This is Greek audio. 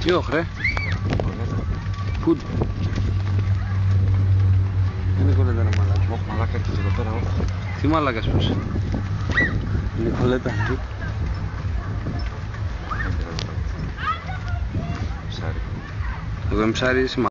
Τι όχρε. Πού. Νικολέτα είναι μαλάκα. Όχι μαλάκα έρχεται εδώ πέρα. Τι μαλάκας πες. Νικολέτα. Εγώ είμαι ψάρι.